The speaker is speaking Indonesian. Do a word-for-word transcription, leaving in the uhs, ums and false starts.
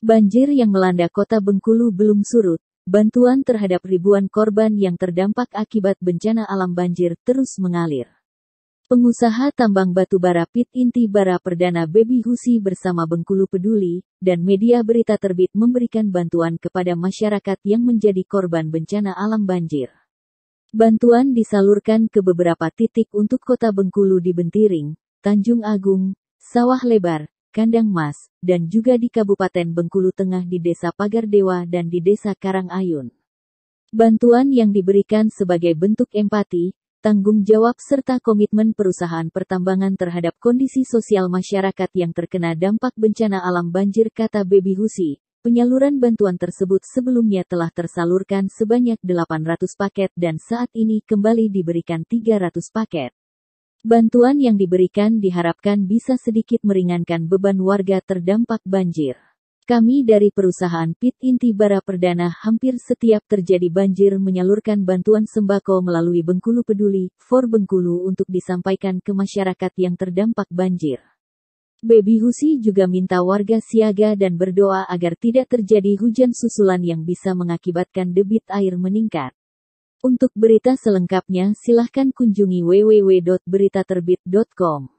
Banjir yang melanda kota Bengkulu belum surut. Bantuan terhadap ribuan korban yang terdampak akibat bencana alam banjir terus mengalir. Pengusaha tambang batubara Pit Inti Bara Perdana Baby Husi bersama Bengkulu Peduli dan media berita terbit memberikan bantuan kepada masyarakat yang menjadi korban bencana alam banjir. Bantuan disalurkan ke beberapa titik untuk kota Bengkulu di Bentiring, Tanjung Agung, Sawah Lebar, Kandang Mas, dan juga di Kabupaten Bengkulu Tengah di Desa Pagardewa dan di Desa Karangayun. Bantuan yang diberikan sebagai bentuk empati, tanggung jawab serta komitmen perusahaan pertambangan terhadap kondisi sosial masyarakat yang terkena dampak bencana alam banjir, kata Baby Husi. Penyaluran bantuan tersebut sebelumnya telah tersalurkan sebanyak delapan ratus paket dan saat ini kembali diberikan tiga ratus paket. Bantuan yang diberikan diharapkan bisa sedikit meringankan beban warga terdampak banjir. Kami dari perusahaan Pit Inti Bara Perdana hampir setiap terjadi banjir menyalurkan bantuan sembako melalui Bengkulu Peduli, For Bengkulu untuk disampaikan ke masyarakat yang terdampak banjir. Baby Husi juga minta warga siaga dan berdoa agar tidak terjadi hujan susulan yang bisa mengakibatkan debit air meningkat. Untuk berita selengkapnya silahkan kunjungi w w w titik berita terbit titik com.